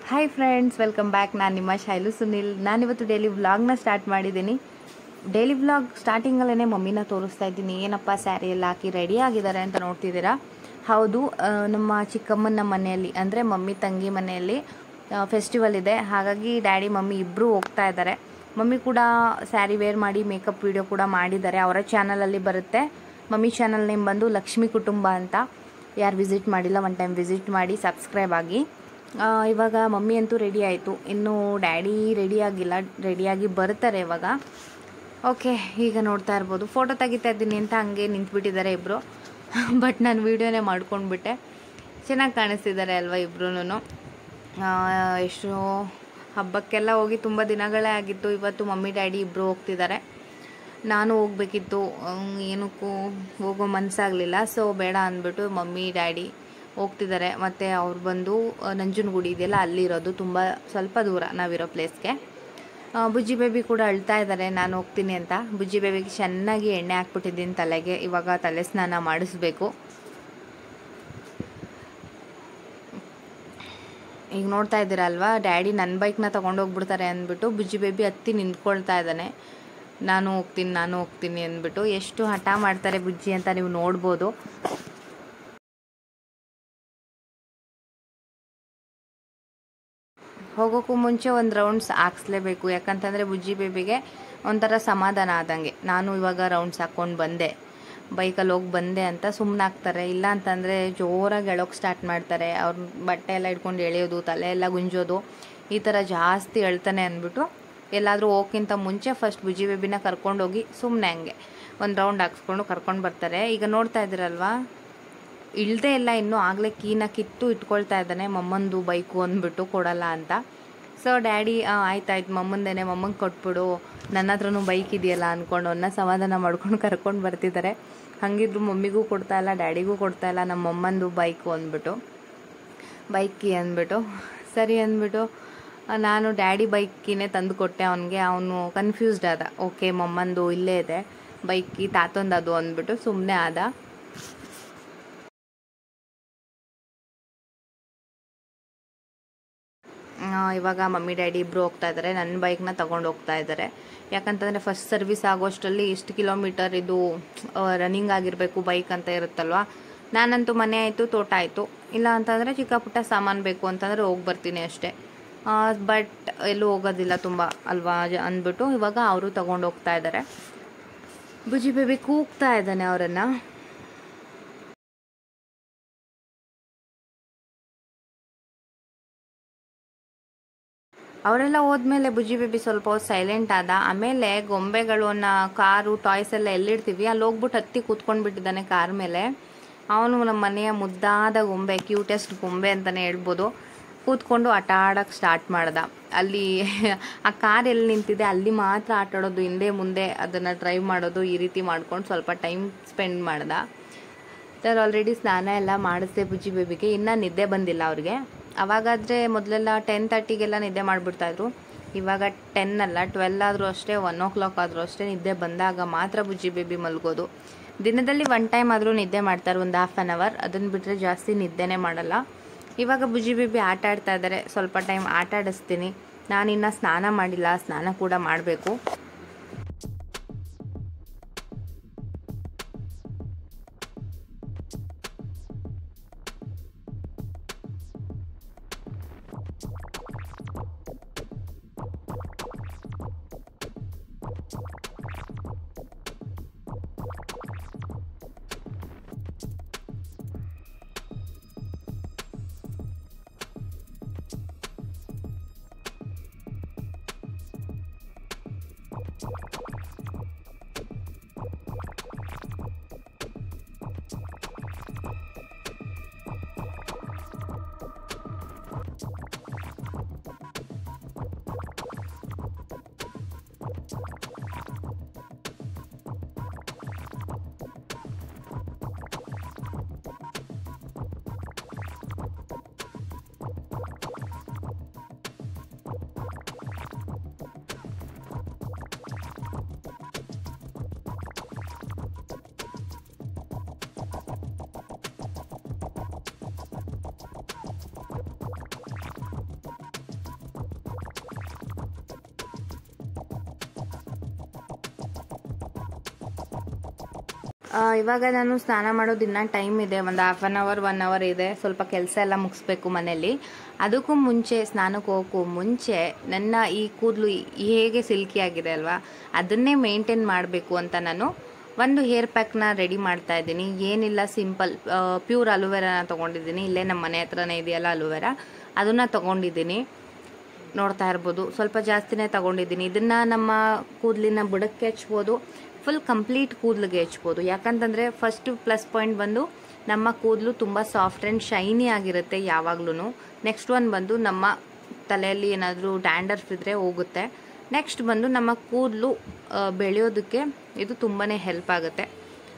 Hi friends, welcome back. ನಾನು ನಿಮ್ಮ ಶೈಲು ಸುನಿಲ್. ನಾನಿವತ್ತು ಡೈಲಿ ವ್ಲಾಗ್ನ ಸ್ಟಾರ್ಟ್ ಮಾಡಿದ್ದೀನಿ. ಡೈಲಿ ವ್ಲಾಗ್ ಸ್ಟಾರ್ಟಿಂಗಲ್ಲೇ ಮಮ್ಮಿನ ತೋರಿಸ್ತಾ ಇದ್ದೀನಿ. ಏನಪ್ಪ ಸ್ಯಾರಿ ಎಲ್ಲ ಹಾಕಿ ರೆಡಿ ಆಗಿದ್ದಾರೆ ಅಂತ ನೋಡ್ತಿದ್ದೀರಾ? ಹೌದು, ನಮ್ಮ ಚಿಕ್ಕಮ್ಮನ ಮನೆಯಲ್ಲಿ ಅಂದರೆ ಮಮ್ಮಿ ತಂಗಿ ಮನೆಯಲ್ಲಿ ಫೆಸ್ಟಿವಲ್ ಇದೆ. ಹಾಗಾಗಿ ಡ್ಯಾಡಿ ಮಮ್ಮಿ ಇಬ್ಬರು ಹೋಗ್ತಾ ಇದ್ದಾರೆ. ಮಮ್ಮಿ ಕೂಡ ಸ್ಯಾರಿ ವೇರ್ ಮಾಡಿ ಮೇಕಪ್ ವಿಡಿಯೋ ಕೂಡ ಮಾಡಿದ್ದಾರೆ. ಅವರ ಚಾನಲಲ್ಲಿ ಬರುತ್ತೆ. ಮಮ್ಮಿ ಚಾನಲ್ ನೇಮ್ ಬಂದು ಲಕ್ಷ್ಮಿ ಕುಟುಂಬ ಅಂತ. ಯಾರು ವಿಸಿಟ್ ಮಾಡಿಲ್ಲ ಒನ್ ಟೈಮ್ ವಿಸಿಟ್ ಮಾಡಿ, ಸಬ್ಸ್ಕ್ರೈಬ್ ಆಗಿ. ಇವಾಗ ಮಮ್ಮಿ ಅಂತೂ ರೆಡಿ ಆಯಿತು, ಇನ್ನು ಡ್ಯಾಡಿ ರೆಡಿಯಾಗಿ ಬರ್ತಾರೆ ಇವಾಗ. ಓಕೆ, ಈಗ ನೋಡ್ತಾ ಇರ್ಬೋದು ಫೋಟೋ ತೆಗಿತಾ ಇದ್ದೀನಿ ಅಂತ ಹಂಗೆ ನಿಂತ್ಬಿಟ್ಟಿದ್ದಾರೆ ಇಬ್ಬರು. ಬಟ್ ನಾನು ವೀಡಿಯೋನೇ ಮಾಡ್ಕೊಂಡ್ಬಿಟ್ಟೆ. ಚೆನ್ನಾಗಿ ಕಾಣಿಸ್ತಿದ್ದಾರೆ ಅಲ್ವಾ ಇಬ್ರು. ಎಷ್ಟು ಹಬ್ಬಕ್ಕೆಲ್ಲ ಹೋಗಿ ತುಂಬ ದಿನಗಳೇ ಆಗಿತ್ತು. ಇವತ್ತು ಮಮ್ಮಿ ಡ್ಯಾಡಿ ಇಬ್ಬರು ಹೋಗ್ತಿದ್ದಾರೆ. ನಾನು ಹೋಗ್ಬೇಕಿತ್ತು, ಏನಕ್ಕೂ ಹೋಗೋ ಮನಸ್ಸಾಗಲಿಲ್ಲ. ಸೊ ಬೇಡ ಅಂದ್ಬಿಟ್ಟು ಮಮ್ಮಿ ಡ್ಯಾಡಿ ಹೋಗ್ತಿದ್ದಾರೆ. ಮತ್ತು ಅವ್ರು ಬಂದು ನಂಜನಗೂಡು ಇದೆಯಲ್ಲ ಅಲ್ಲಿರೋದು, ಸ್ವಲ್ಪ ದೂರ ನಾವಿರೋ ಪ್ಲೇಸ್ಗೆ. ಬುಜ್ಜಿ ಬೇಬಿ ಕೂಡ ಅಳ್ತಾ ಇದ್ದಾರೆ ನಾನು ಹೋಗ್ತೀನಿ ಅಂತ. ಬುಜ್ಜಿ ಬೇಬಿಗೆ ಚೆನ್ನಾಗಿ ಎಣ್ಣೆ ಹಾಕ್ಬಿಟ್ಟಿದ್ದೀನಿ ತಲೆಗೆ. ಇವಾಗ ತಲೆ ಸ್ನಾನ ಮಾಡಿಸ್ಬೇಕು. ಈಗ ನೋಡ್ತಾ ಇದ್ದೀರಲ್ವಾ, ಡ್ಯಾಡಿ ನನ್ನ ಬೈಕ್ನ ತೊಗೊಂಡೋಗ್ಬಿಡ್ತಾರೆ ಅಂದ್ಬಿಟ್ಟು ಬುಜ್ಜಿ ಬೇಬಿ ಹತ್ತಿ ನಿಂತ್ಕೊಳ್ತಾ ಇದ್ದಾನೆ. ನಾನು ಹೋಗ್ತೀನಿ ಅಂದ್ಬಿಟ್ಟು. ಎಷ್ಟು ಹಠ ಮಾಡ್ತಾರೆ ಬುಜ್ಜಿ ಅಂತ ನೀವು ನೋಡ್ಬೋದು. ಹೋಗೋಕ್ಕೂ ಮುಂಚೆ ಒಂದು ರೌಂಡ್ಸ್ ಹಾಕ್ಸ್ಲೇಬೇಕು. ಯಾಕಂತಂದರೆ ಬುಜ್ಜಿ ಬೇಬಿಗೆ ಒಂಥರ ಸಮಾಧಾನ ಆದಂಗೆ. ನಾನು ಇವಾಗ ರೌಂಡ್ಸ್ ಹಾಕ್ಕೊಂಡು ಬಂದೆ, ಬೈಕಲ್ಲಿ ಹೋಗಿ ಬಂದೆ ಅಂತ ಸುಮ್ಮನೆ ಆಗ್ತಾರೆ. ಇಲ್ಲ ಅಂತಂದರೆ ಜೋರಾಗಿ ಎಳೋಕ್ಕೆ ಸ್ಟಾರ್ಟ್ ಮಾಡ್ತಾರೆ. ಅವ್ರ ಬಟ್ಟೆ ಎಲ್ಲ ಇಟ್ಕೊಂಡು ಎಳೆಯೋದು, ತಲೆ ಎಲ್ಲ ಗುಂಜೋದು, ಈ ಥರ ಜಾಸ್ತಿ ಹೇಳ್ತಾನೆ ಅಂದ್ಬಿಟ್ಟು ಎಲ್ಲಾದರೂ ಹೋಗೋಕ್ಕಿಂತ ಮುಂಚೆ ಫಸ್ಟ್ ಬುಜ್ಜಿ ಬೇಬಿನ ಕರ್ಕೊಂಡೋಗಿ ಸುಮ್ಮನೆ ಹಂಗೆ ಒಂದು ರೌಂಡ್ ಹಾಕ್ಸ್ಕೊಂಡು ಕರ್ಕೊಂಡು ಬರ್ತಾರೆ. ಈಗ ನೋಡ್ತಾ ಇದ್ದೀರಲ್ವಾ, ಇಳ್ದೇ ಇಲ್ಲ ಇನ್ನೂ, ಆಗಲೇ ಕೀನ ಕಿತ್ತು ಇಟ್ಕೊಳ್ತಾ ಇದ್ದಾನೆ. ಮಮ್ಮಂದು ಬೈಕು ಅಂದ್ಬಿಟ್ಟು ಕೊಡಲ್ಲ ಅಂತ. ಸೊ ಡ್ಯಾಡಿ ಆಯ್ತಾಯ್ತು ಮಮ್ಮಂದೇನೆ, ಮಮ್ಮಂಗೆ ಕೊಟ್ಬಿಡು, ನನ್ನ ಹತ್ರನೂ ಬೈಕ್ ಇದೆಯಲ್ಲ ಅಂದ್ಕೊಂಡು ಅವನ್ನ ಸಮಾಧಾನ ಮಾಡ್ಕೊಂಡು ಕರ್ಕೊಂಡು ಬರ್ತಿದ್ದಾರೆ. ಹಾಗಿದ್ರು ಮಮ್ಮಿಗೂ ಕೊಡ್ತಾ ಇಲ್ಲ, ಡ್ಯಾಡಿಗೂ ಕೊಡ್ತಾ ಇಲ್ಲ ನಮ್ಮ ಮಮ್ಮಂದು ಬೈಕು ಅಂದ್ಬಿಟ್ಟು, ಬೈಕ್ ಕೀ ಅಂದ್ಬಿಟ್ಟು. ಸರಿ ಅಂದ್ಬಿಟ್ಟು ನಾನು ಡ್ಯಾಡಿ ಬೈಕ್ ಕೀನೇ ತಂದು ಕೊಟ್ಟೆ ಅವನಿಗೆ. ಅವನು ಕನ್ಫ್ಯೂಸ್ಡ್ ಆದ. ಓಕೆ ಮಮ್ಮಂದು ಇಲ್ಲೇ ಇದೆ ಬೈಕ್ ಕೀ, ತಾತೊಂದದು ಅಂದ್ಬಿಟ್ಟು ಸುಮ್ಮನೆ ಆದ. ಇವಾಗ ಮಮ್ಮಿ ಡ್ಯಾಡಿ ಇಬ್ಬರು ಹೋಗ್ತಾ ಇದ್ದಾರೆ. ನನ್ನ ಬೈಕ್ನ ತೊಗೊಂಡು ಹೋಗ್ತಾ ಇದ್ದಾರೆ. ಯಾಕಂತಂದರೆ ಫಸ್ಟ್ ಸರ್ವಿಸ್ ಆಗೋಷ್ಟರಲ್ಲಿ ಎಷ್ಟು ಕಿಲೋಮೀಟರ್ ಇದು ರನ್ನಿಂಗ್ ಆಗಿರಬೇಕು ಬೈಕ್ ಅಂತ ಇರುತ್ತಲ್ವ. ನಾನಂತೂ ಮನೆ ಆಯಿತು, ತೋಟ ಆಯಿತು, ಇಲ್ಲ ಅಂತಂದರೆ ಚಿಕ್ಕ ಪುಟ್ಟ ಸಾಮಾನು ಬೇಕು ಅಂತಂದರೆ ಹೋಗಿ ಬರ್ತೀನಿ ಅಷ್ಟೇ. ಬಟ್ ಎಲ್ಲೂ ಹೋಗೋದಿಲ್ಲ ತುಂಬ ಅಲ್ವಾ ಅಂದ್ಬಿಟ್ಟು ಇವಾಗ ಅವರು ತೊಗೊಂಡು ಹೋಗ್ತಾ ಇದ್ದಾರೆ. ಬುಜ್ಜಿ ಬೇಬಿ ಕೂಗ್ತಾ ಇದ್ದಾನೆ ಅವರನ್ನು. ಅವರೆಲ್ಲ ಹೋದ್ಮೇಲೆ ಬುಜ್ಜಿ ಬೇಬಿ ಸ್ವಲ್ಪ ಹೊತ್ತು ಸೈಲೆಂಟ್ ಆದ. ಆಮೇಲೆ ಗೊಂಬೆಗಳನ್ನ, ಕಾರು, ಟಾಯ್ಸ್ ಎಲ್ಲ ಎಲ್ಲಿಡ್ತೀವಿ ಅಲ್ಲಿ ಹೋಗ್ಬಿಟ್ಟು ಹತ್ತಿ ಕೂತ್ಕೊಂಡ್ಬಿಟ್ಟಿದ್ದಾನೆ ಕಾರ್ ಮೇಲೆ. ಅವನು ನಮ್ಮ ಮನೆಯ ಮುದ್ದಾದ ಗೊಂಬೆ, ಕ್ಯೂಟೆಸ್ಟ್ ಗೊಂಬೆ ಅಂತಲೇ ಹೇಳ್ಬೋದು. ಕೂತ್ಕೊಂಡು ಆಟ ಆಡೋಕ್ಕೆ ಸ್ಟಾರ್ಟ್ ಮಾಡ್ದ. ಅಲ್ಲಿ ಆ ಕಾರ್ ಎಲ್ಲಿ ನಿಂತಿದೆ ಅಲ್ಲಿ ಮಾತ್ರ ಆಟ ಆಡೋದು, ಹಿಂದೆ ಮುಂದೆ ಅದನ್ನು ಡ್ರೈವ್ ಮಾಡೋದು, ಈ ರೀತಿ ಮಾಡ್ಕೊಂಡು ಸ್ವಲ್ಪ ಟೈಮ್ ಸ್ಪೆಂಡ್ ಮಾಡ್ದ. ಸರ್ ಆಲ್ರೆಡಿ ಸ್ನಾನ ಎಲ್ಲ ಮಾಡಿಸ್ದೆ ಬುಜ್ಜಿ ಬೇಬಿಗೆ. ಇನ್ನೂ ನಿದ್ದೆ ಬಂದಿಲ್ಲ ಅವ್ರಿಗೆ. ಅವಾಗಾದರೆ ಮೊದಲೆಲ್ಲ 10:30ಗೆಲ್ಲ ನಿದ್ದೆ ಮಾಡಿಬಿಡ್ತಾಯಿದ್ರು. ಇವಾಗ 10 ಅಲ್ಲ 12 ಆದರೂ ಅಷ್ಟೇ, 1 o'clock ಆದರೂ ಅಷ್ಟೇ ನಿದ್ದೆ ಬಂದಾಗ ಮಾತ್ರ ಬುಜ್ಜಿ ಬೇಬಿ ಮಲಗೋದು. ದಿನದಲ್ಲಿ 1 ಟೈಮ್ ಆದರೂ ನಿದ್ದೆ ಮಾಡ್ತಾರೆ, ಒಂದು ½ an hour. ಅದನ್ನು ಬಿಟ್ಟರೆ ಜಾಸ್ತಿ ನಿದ್ದೆನೇ ಮಾಡಲ್ಲ. ಇವಾಗ ಬುಜ್ಜಿ ಬೇಬಿ ಆಟ ಆಡ್ತಾ ಇದ್ದಾರೆ. ಸ್ವಲ್ಪ ಟೈಮ್ ಆಟ ಆಡಿಸ್ತೀನಿ. ನಾನಿನ್ನು ಸ್ನಾನ ಮಾಡಿಲ್ಲ, ಸ್ನಾನ ಕೂಡ ಮಾಡಬೇಕು. ಇವಾಗ ನಾನು ಸ್ನಾನ ಮಾಡೋದಿನ್ನ ಟೈಮ್ ಇದೆ, ಒಂದು ಹಾಫ್ ಆನ್ ಅವರ್ 1 ಅವರ್ ಇದೆ. ಸ್ವಲ್ಪ ಕೆಲಸ ಎಲ್ಲ ಮುಗಿಸ್ಬೇಕು ಮನೇಲಿ. ಅದಕ್ಕೂ ಮುಂಚೆ, ಸ್ನಾನಕ್ಕೆ ಹೋಗೋಕ್ಕೂ ಮುಂಚೆ ನನ್ನ ಈ ಕೂದಲು ಹೇಗೆ ಸಿಲ್ಕಿ ಆಗಿದೆ ಅಲ್ವಾ, ಅದನ್ನೇ ಮೇಂಟೈನ್ ಮಾಡಬೇಕು ಅಂತ ನಾನು ಒಂದು ಹೇರ್ ಪ್ಯಾಕ್ನ ರೆಡಿ ಮಾಡ್ತಾ ಇದ್ದೀನಿ. ಏನಿಲ್ಲ, ಸಿಂಪಲ್ ಪ್ಯೂರ್ ಅಲೋವೆರಾನ ತೊಗೊಂಡಿದ್ದೀನಿ. ಇಲ್ಲೇ ನಮ್ಮ ಮನೆ ಹತ್ರನೇ ಇದೆಯಲ್ಲ ಅಲೋವೆರಾ, ಅದನ್ನು ತೊಗೊಂಡಿದ್ದೀನಿ. ನೋಡ್ತಾ ಇರ್ಬೋದು, ಸ್ವಲ್ಪ ಜಾಸ್ತಿನೇ ತೊಗೊಂಡಿದ್ದೀನಿ. ಇದನ್ನು ನಮ್ಮ ಕೂದಲಿನ ಬುಡಕ್ಕೆ ಹಚ್ಬೋದು, ಫುಲ್ ಕಂಪ್ಲೀಟ್ ಕೂದಲಿಗೆ ಹಚ್ಬೋದು. ಯಾಕಂತಂದರೆ ಫಸ್ಟ್ ಪ್ಲಸ್ ಪಾಯಿಂಟ್ ಬಂದು ನಮ್ಮ ಕೂದಲು ತುಂಬ ಸಾಫ್ಟ್ ಆ್ಯಂಡ್ ಶೈನಿ ಆಗಿರುತ್ತೆ ಯಾವಾಗ್ಲೂ. ನೆಕ್ಸ್ಟ್ ಒನ್ ಬಂದು ನಮ್ಮ ತಲೆಯಲ್ಲಿ ಏನಾದರೂ ಡ್ಯಾಂಡರ್ಫ್ ಇದ್ದರೆ ಹೋಗುತ್ತೆ. ನೆಕ್ಸ್ಟ್ ಬಂದು ನಮ್ಮ ಕೂದಲು ಬೆಳೆಯೋದಕ್ಕೆ ಇದು ತುಂಬಾ ಹೆಲ್ಪ್ ಆಗುತ್ತೆ.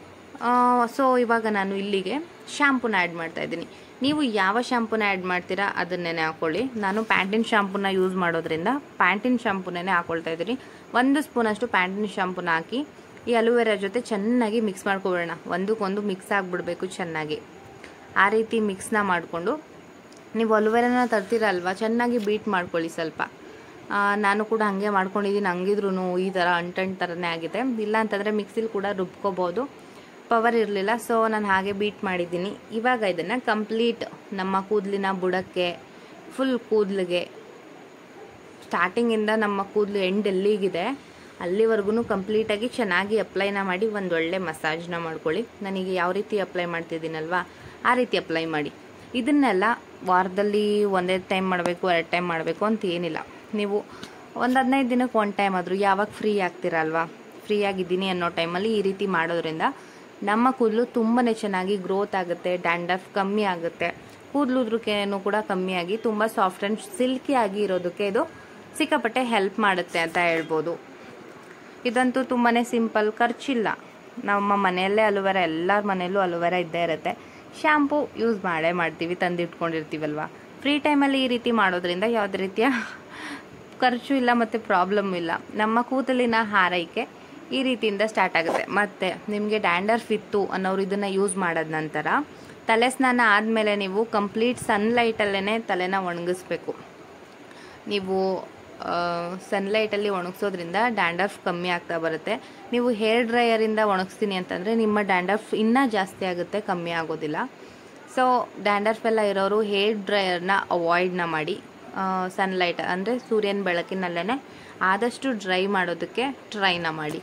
ಸೊ ಇವಾಗ ನಾನು ಇಲ್ಲಿಗೆ ಶ್ಯಾಂಪೂನ ಆ್ಯಡ್ ಮಾಡ್ತಾ ಇದ್ದೀನಿ. ನೀವು ಯಾವ ಶ್ಯಾಂಪೂನ ಆ್ಯಡ್ ಮಾಡ್ತೀರಾ ಅದನ್ನೇ ಹಾಕೊಳ್ಳಿ. ನಾನು ಪ್ಯಾಂಟಿನ್ ಶ್ಯಾಂಪೂನ ಯೂಸ್ ಮಾಡೋದ್ರಿಂದ ಪ್ಯಾಂಟಿನ್ ಶ್ಯಾಂಪೂನೇ ಹಾಕೊಳ್ತಾ ಇದ್ದೀನಿ. 1 ಸ್ಪೂನಷ್ಟು ಪ್ಯಾಂಟಿನ್ ಶ್ಯಾಂಪೂನ ಹಾಕಿ ಈ ಅಲೋವೆರಾ ಜೊತೆ ಚೆನ್ನಾಗಿ ಮಿಕ್ಸ್ ಮಾಡ್ಕೊಬೇಡ. ಒಂದಕ್ಕೊಂದು ಮಿಕ್ಸ್ ಆಗಿಬಿಡ್ಬೇಕು ಚೆನ್ನಾಗಿ. ಆ ರೀತಿ ಮಿಕ್ಸ್ನ ಮಾಡಿಕೊಂಡು ನೀವು ಅಲೋವೆರಾನ ತರ್ತೀರಲ್ವ, ಚೆನ್ನಾಗಿ ಬೀಟ್ ಮಾಡ್ಕೊಳ್ಳಿ ಸ್ವಲ್ಪ. ನಾನು ಕೂಡ ಹಾಗೆ ಮಾಡ್ಕೊಂಡಿದ್ದೀನಿ. ಹಂಗಿದ್ರೂ ಈ ಥರ ಅಂಟಂಟು ಥರನೇ ಆಗಿದೆ. ಇಲ್ಲ ಅಂತಂದರೆ ಮಿಕ್ಸಿಲಿ ಕೂಡ ರುಬ್ಕೋಬೋದು, ಪವರ್ ಇರಲಿಲ್ಲ. ಸೊ ನಾನು ಹಾಗೆ ಬೀಟ್ ಮಾಡಿದ್ದೀನಿ. ಇವಾಗ ಇದನ್ನು ಕಂಪ್ಲೀಟ್ ನಮ್ಮ ಕೂದಲಿನ ಬುಡಕ್ಕೆ, ಫುಲ್ ಕೂದಲಿಗೆ, ಸ್ಟಾರ್ಟಿಂಗಿಂದ ನಮ್ಮ ಕೂದಲು ಎಂಡ್ ಎಲ್ಲಿಗಿದೆ ಅಲ್ಲಿವರೆಗೂ ಕಂಪ್ಲೀಟಾಗಿ ಚೆನ್ನಾಗಿ ಅಪ್ಲೈನ ಮಾಡಿ ಒಂದು ಒಳ್ಳೆ ಮಸಾಜ್ನ ಮಾಡ್ಕೊಳ್ಳಿ. ನನಗೆ ಯಾವ ರೀತಿ ಅಪ್ಲೈ ಮಾಡ್ತಿದ್ದೀನಲ್ವಾ ಆ ರೀತಿ ಅಪ್ಲೈ ಮಾಡಿ. ಇದನ್ನೆಲ್ಲ ವಾರದಲ್ಲಿ 1 ಟೈಮ್ ಮಾಡಬೇಕು, 2 ಟೈಮ್ ಮಾಡಬೇಕು ಅಂತ ಏನಿಲ್ಲ. ನೀವು ಒಂದು 15 ದಿನಕ್ಕೆ 1 ಟೈಮ್ ಆದರೂ ಯಾವಾಗ ಫ್ರೀ ಆಗ್ತೀರಲ್ವಾ, ಫ್ರೀ ಆಗಿದ್ದೀನಿ ಅನ್ನೋ ಟೈಮಲ್ಲಿ ಈ ರೀತಿ ಮಾಡೋದ್ರಿಂದ ನಮ್ಮ ಕೂದಲು ತುಂಬಾ ಚೆನ್ನಾಗಿ ಗ್ರೋತ್ ಆಗುತ್ತೆ, ಡ್ಯಾಂಡ್ರಫ್ ಕಮ್ಮಿ ಆಗುತ್ತೆ, ಕೂದಲು ಉದುರುವಿಕೆನೂ ಕೂಡ ಕಮ್ಮಿಯಾಗಿ ತುಂಬ ಸಾಫ್ಟ್ ಆ್ಯಂಡ್ ಸಿಲ್ಕಿ ಆಗಿ ಇರೋದಕ್ಕೆ ಇದು ಸಿಕ್ಕಾಪಟ್ಟೆ ಹೆಲ್ಪ್ ಮಾಡುತ್ತೆ ಅಂತ ಹೇಳ್ಬೋದು. ಇದಂತೂ ತುಂಬಾ ಸಿಂಪಲ್, ಖರ್ಚಿಲ್ಲ. ನಮ್ಮ ಮನೆಯಲ್ಲೇ ಅಲೋವೆರಾ, ಎಲ್ಲರ ಮನೆಯಲ್ಲೂ ಅಲೋವೆರಾ ಇದ್ದೇ ಇರುತ್ತೆ. ಶ್ಯಾಂಪೂ ಯೂಸ್ ಮಾಡೇ ಮಾಡ್ತೀವಿ, ತಂದಿಟ್ಕೊಂಡಿರ್ತೀವಲ್ವ. ಫ್ರೀ ಟೈಮಲ್ಲಿ ಈ ರೀತಿ ಮಾಡೋದ್ರಿಂದ ಯಾವುದೇ ರೀತಿಯ ಖರ್ಚು ಇಲ್ಲ ಮತ್ತು ಪ್ರಾಬ್ಲಮ್ ಇಲ್ಲ. ನಮ್ಮ ಕೂದಲಿನ ಹಾರೈಕೆ ಈ ರೀತಿಯಿಂದ ಸ್ಟಾರ್ಟ್ ಆಗುತ್ತೆ. ಮತ್ತು ನಿಮಗೆ ಡ್ಯಾಂಡರ್ಫ್ ಇತ್ತು ಅನ್ನೋರು ಇದನ್ನು ಯೂಸ್ ಮಾಡಿದ ನಂತರ ತಲೆ ಸ್ನಾನ ಆದಮೇಲೆ ನೀವು ಕಂಪ್ಲೀಟ್ ಸನ್ಲೈಟಲ್ಲೇ ತಲೆನ ಒಣಗಿಸ್ಬೇಕು. ನೀವು ಸನ್ಲೈಟಲ್ಲಿ ಒಣಗಿಸೋದ್ರಿಂದ ಡ್ಯಾಂಡರ್ಫ್ ಕಮ್ಮಿ ಆಗ್ತಾ ಬರುತ್ತೆ. ನೀವು ಹೇರ್ ಡ್ರೈಯರಿಂದ ಒಣಗಿಸ್ತೀನಿ ಅಂತಂದರೆ ನಿಮ್ಮ ಡ್ಯಾಂಡರ್ಫ್ ಇನ್ನೂ ಜಾಸ್ತಿ ಆಗುತ್ತೆ, ಕಮ್ಮಿ ಆಗೋದಿಲ್ಲ. ಸೊ ಡ್ಯಾಂಡರ್ಫ್ ಎಲ್ಲ ಇರೋರು ಹೇರ್ ಡ್ರೈಯರ್ನ ಅವಾಯ್ಡ್ನ ಮಾಡಿ, ಸನ್ಲೈಟ್ ಅಂದರೆ ಸೂರ್ಯನ ಬೆಳಕಿನಲ್ಲೇ ಆದಷ್ಟು ಡ್ರೈ ಮಾಡೋದಕ್ಕೆ ಟ್ರೈನ ಮಾಡಿ.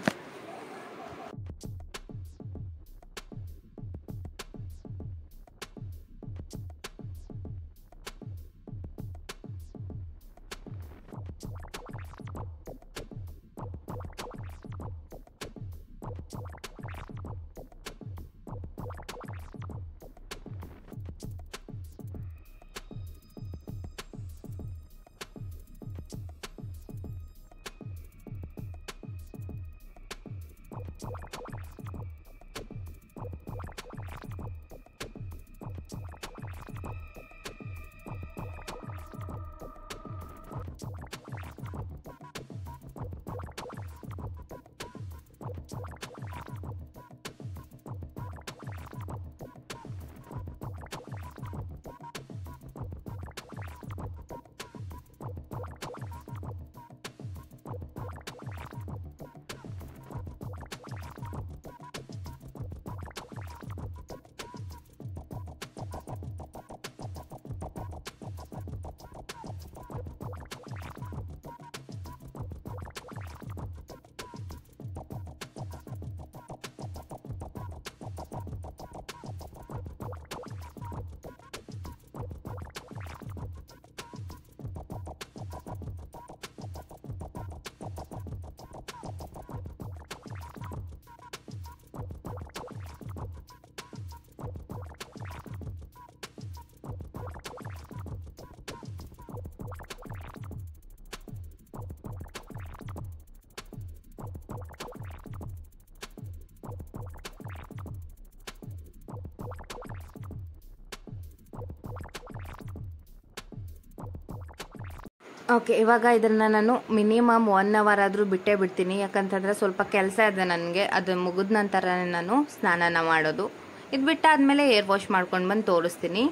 ಓಕೆ, ಇವಾಗ ಇದನ್ನು ನಾನು ಮಿನಿಮಮ್ 1 ಅವರ್ ಆದರೂ ಬಿಟ್ಟೇ ಬಿಡ್ತೀನಿ. ಯಾಕಂತಂದರೆ ಸ್ವಲ್ಪ ಕೆಲಸ ಇದೆ ನನಗೆ. ಅದು ಮುಗಿದ ನಂತರನೇ ನಾನು ಸ್ನಾನನ ಮಾಡೋದು. ಇದು ಬಿಟ್ಟಾದಮೇಲೆ ಏರ್ ವಾಶ್ ಮಾಡ್ಕೊಂಡು ಬಂದು ತೋರಿಸ್ತೀನಿ.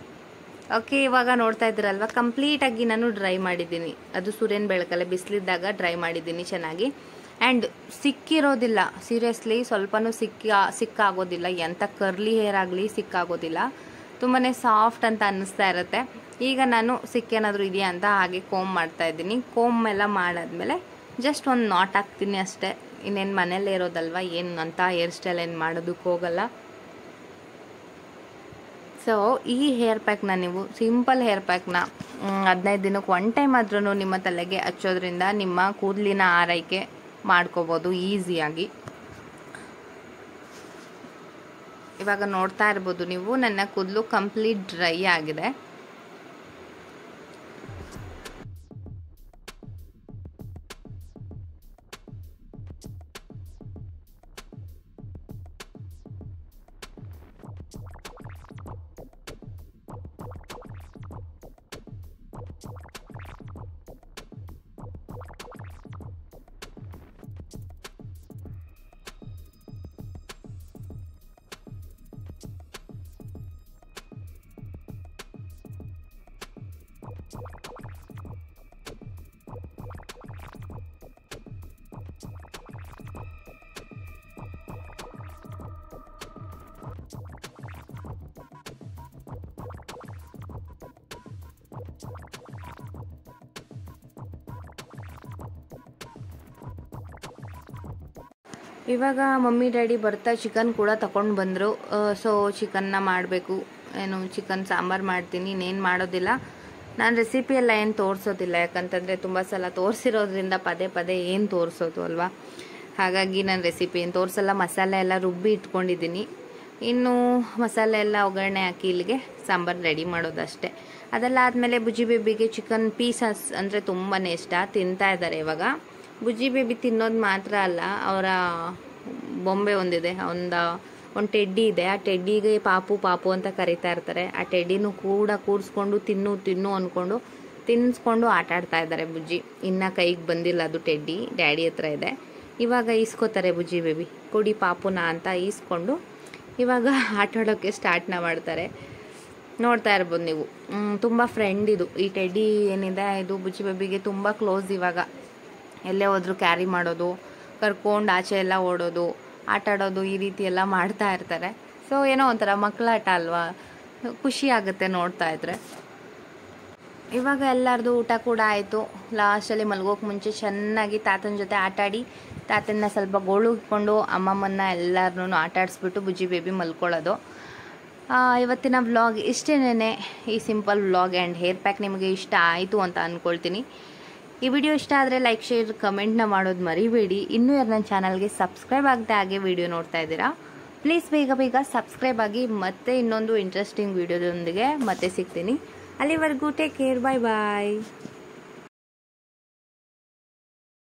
ಓಕೆ, ಇವಾಗ ನೋಡ್ತಾ ಇದ್ದೀರಲ್ವ, ಕಂಪ್ಲೀಟಾಗಿ ನಾನು ಡ್ರೈ ಮಾಡಿದ್ದೀನಿ. ಅದು ಸೂರ್ಯನ ಬೆಳಕಲ್ಲೇ ಬಿಸಿಲಿದ್ದಾಗ ಡ್ರೈ ಮಾಡಿದ್ದೀನಿ ಚೆನ್ನಾಗಿ. ಆ್ಯಂಡ್ ಸಿಕ್ಕಿರೋದಿಲ್ಲ, ಸೀರಿಯಸ್ಲಿ ಸ್ವಲ್ಪನೂ ಸಿಕ್ಕಾಗೋದಿಲ್ಲ. ಎಂಥ ಕರ್ಲಿ ಹೇರ್ ಆಗಲಿ ಸಿಕ್ಕಾಗೋದಿಲ್ಲ, ತುಂಬಾ ಸಾಫ್ಟ್ ಅಂತ ಅನ್ನಿಸ್ತಾ ಇರುತ್ತೆ. ಈಗ ನಾನು ಸಿಕ್ಕೇನಾದರೂ ಇದೆಯಾ ಅಂತ ಹಾಗೆ ಕೋಮ್ ಮಾಡ್ತಾಯಿದ್ದೀನಿ. ಕೋಮ್ ಎಲ್ಲ ಮಾಡಾದ್ಮೇಲೆ ಜಸ್ಟ್ ಒಂದು ನಾಟ್ ಹಾಕ್ತೀನಿ ಅಷ್ಟೇ. ಇನ್ನೇನು ಮನೇಲೇ ಇರೋದಲ್ವ, ಏನು ಅಂತ ಹೇರ್ ಸ್ಟೈಲ್ ಏನು ಮಾಡೋದಕ್ಕೆ ಹೋಗಲ್ಲ. ಸೊ ಈ ಹೇರ್ ಪ್ಯಾಕ್ನ ನೀವು ಸಿಂಪಲ್ ಹೇರ್ ಪ್ಯಾಕ್ನ 15 ದಿನಕ್ಕೆ 1 ಟೈಮ್ ಆದ್ರೂ ನಿಮ್ಮ ತಲೆಗೆ ಹಚ್ಚೋದ್ರಿಂದ ನಿಮ್ಮ ಕೂದಲಿನ ಆರೈಕೆ ಮಾಡ್ಕೋಬೋದು ಈಸಿಯಾಗಿ. ಇವಾಗ ನೋಡ್ತಾ ಇರ್ಬೋದು ನೀವು, ನನ್ನ ಕೂದಲು ಕಂಪ್ಲೀಟ್ ಡ್ರೈ ಆಗಿದೆ. ಇವಾಗ ಮಮ್ಮಿ ಡ್ಯಾಡಿ ಬರ್ತಾ ಚಿಕನ್ ಕೂಡ ತಗೊಂಡು ಬಂದರು. ಸೊ ಚಿಕನ್ನ ಮಾಡಬೇಕು, ಏನು ಚಿಕನ್ ಸಾಂಬಾರು ಮಾಡ್ತೀನಿ, ಇನ್ನೇನು ಮಾಡೋದಿಲ್ಲ. ನಾನು ರೆಸಿಪಿ ಎಲ್ಲ ಏನು ತೋರಿಸೋದಿಲ್ಲ, ಯಾಕಂತಂದರೆ ತುಂಬ ಸಲ ತೋರಿಸಿರೋದ್ರಿಂದ ಪದೇ ಪದೇ ಏನು ತೋರಿಸೋದು ಅಲ್ವಾ. ಹಾಗಾಗಿ ನಾನು ರೆಸಿಪಿ ಏನು ತೋರಿಸಲ್ಲ. ಮಸಾಲೆ ಎಲ್ಲ ರುಬ್ಬಿ ಇಟ್ಕೊಂಡಿದ್ದೀನಿ, ಇನ್ನು ಮಸಾಲೆ ಎಲ್ಲ ಒಗ್ಗರಣೆ ಹಾಕಿ ಇಲ್ಲಿಗೆ ಸಾಂಬಾರು ರೆಡಿ ಮಾಡೋದಷ್ಟೇ. ಅದೆಲ್ಲ ಆದಮೇಲೆ ಬುಜ್ಜಿ ಬೇಬಿಗೆ ಚಿಕನ್ ಪೀಸಸ್ ಅಂದರೆ ತುಂಬಾ ಇಷ್ಟ, ತಿಂತಾ ಇದ್ದಾರೆ ಇವಾಗ. ಬುಜ್ಜಿ ಬೇಬಿ ತಿನ್ನೋದು ಮಾತ್ರ ಅಲ್ಲ, ಅವರ ಬೊಂಬೆ ಒಂದಿದೆ, ಒಂದು ಟೆಡ್ಡಿ ಇದೆ. ಆ ಟೆಡ್ಡಿಗೆ ಪಾಪು ಪಾಪು ಅಂತ ಕರಿತಾ ಇರ್ತಾರೆ. ಆ ಟೆಡ್ಡಿನೂ ಕೂಡ ಕೂರಿಸ್ಕೊಂಡು ತಿನ್ನು ಅಂದ್ಕೊಂಡು ತಿನ್ನಿಸ್ಕೊಂಡು ಆಟ ಆಡ್ತಾ ಇದ್ದಾರೆ ಬುಜ್ಜಿ. ಇನ್ನು ಕೈಗೆ ಬಂದಿಲ್ಲ ಅದು ಟೆಡ್ಡಿ, ಡ್ಯಾಡಿ ಹತ್ರ ಇದೆ. ಇವಾಗ ಈಸ್ಕೋತಾರೆ ಬುಜ್ಜಿ ಬೇಬಿ, ಕೊಡಿ ಪಾಪುನ ಅಂತ ಈಸ್ಕೊಂಡು ಇವಾಗ ಆಟಾಡೋಕ್ಕೆ ಸ್ಟಾರ್ಟ್ನ ಮಾಡ್ತಾರೆ. ನೋಡ್ತಾ ಇರ್ಬೋದು ನೀವು, ತುಂಬ ಫ್ರೆಂಡ್ ಇದು. ಈ ಟೆಡ್ಡಿ ಏನಿದೆ ಇದು ಬುಜ್ಜಿ ಬೇಬಿಗೆ ತುಂಬ ಕ್ಲೋಸ್. ಇವಾಗ ಎಲ್ಲೇ ಹೋದ್ರು ಕ್ಯಾರಿ ಮಾಡೋದು, ಕರ್ಕೊಂಡು ಆಚೆ ಎಲ್ಲ ಓಡೋದು, ಆಟಾಡೋದು, ಈ ರೀತಿ ಎಲ್ಲ ಮಾಡ್ತಾ ಇರ್ತಾರೆ. ಸೊ ಏನೋ ಒಂಥರ ಮಕ್ಕಳಾಟ ಅಲ್ವಾ, ಖುಷಿ ಆಗುತ್ತೆ ನೋಡ್ತಾ ಇದ್ರೆ. ಇವಾಗ ಎಲ್ಲರದು ಊಟ ಕೂಡ ಆಯಿತು. ಲಾಸ್ಟಲ್ಲಿ ಮಲ್ಗೋಕೆ ಮುಂಚೆ ಚೆನ್ನಾಗಿ ತಾತನ ಜೊತೆ ಆಟಾಡಿ, ತಾತನ್ನ ಸ್ವಲ್ಪ ಗೋಳು ಇಟ್ಕೊಂಡು ಅಮ್ಮಮ್ಮನ್ನ ಎಲ್ಲರನ್ನೂ ಆಟಾಡಿಸ್ಬಿಟ್ಟು ಬುಜ್ಜಿ ಬೇಬಿ ಮಲ್ಕೊಳ್ಳೋದು. ಇವತ್ತಿನ ವ್ಲಾಗ್ ಇಷ್ಟೇನೇ. ಈ simple vlog and hair pack ನಿಮಗೆ ಇಷ್ಟ ಆಯಿತು ಅಂತ ಅಂದ್ಕೊಳ್ತೀನಿ. ಈ ವಿಡಿಯೋ ಇಷ್ಟ ಆದರೆ ಲೈಕ್, ಶೇರ್, ಕಮೆಂಟ್ನ ಮಾಡೋದು ಮರಿಬೇಡಿ. ಇನ್ನೂ ಯಾರು ನನ್ನ ಚಾನಲ್ಗೆ ಸಬ್ಸ್ಕ್ರೈಬ್ ಆಗದೆ ಹಾಗೆ ವಿಡಿಯೋ ನೋಡ್ತಾ ಇದ್ದೀರಾ, ಪ್ಲೀಸ್ ಬೇಗ ಸಬ್ಸ್ಕ್ರೈಬ್ ಆಗಿ. ಮತ್ತೆ ಇನ್ನೊಂದು ಇಂಟ್ರೆಸ್ಟಿಂಗ್ ವಿಡಿಯೋದೊಂದಿಗೆ ಮತ್ತೆ ಸಿಗ್ತೀನಿ. ಅಲ್ಲಿವರೆಗೂ ಟೇಕ್ ಕೇರ್, ಬಾಯ್.